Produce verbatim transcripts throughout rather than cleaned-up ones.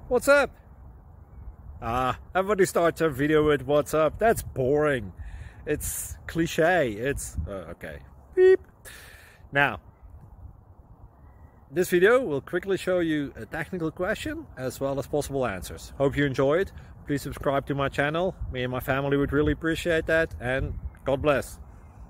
What's up? Ah, everybody starts their video with what's up. That's boring. It's cliche. It's uh, okay. Beep. Now, this video will quickly show you a technical question as well as possible answers. Hope you enjoyed. Please subscribe to my channel. Me and my family would really appreciate that, and God bless.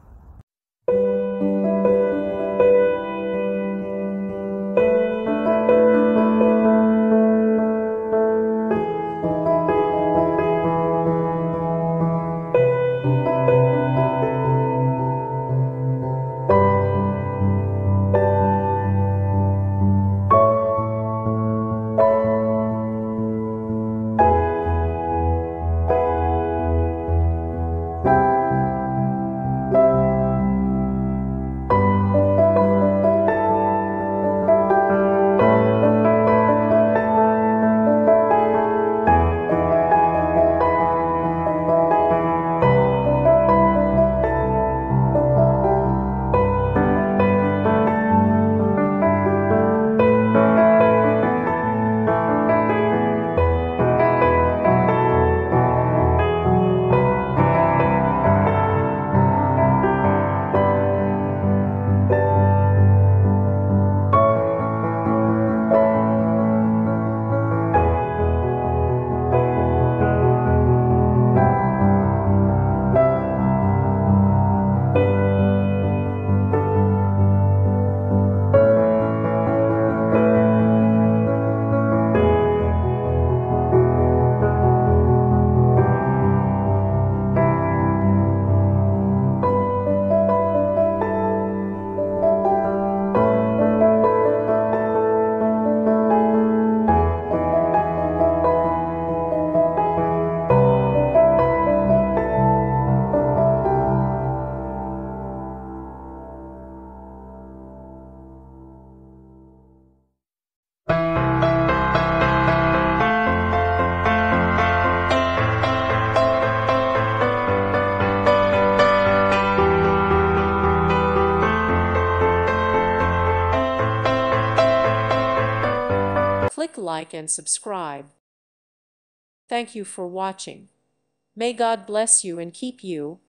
Click like and subscribe. Thank you for watching. May God bless you and keep you.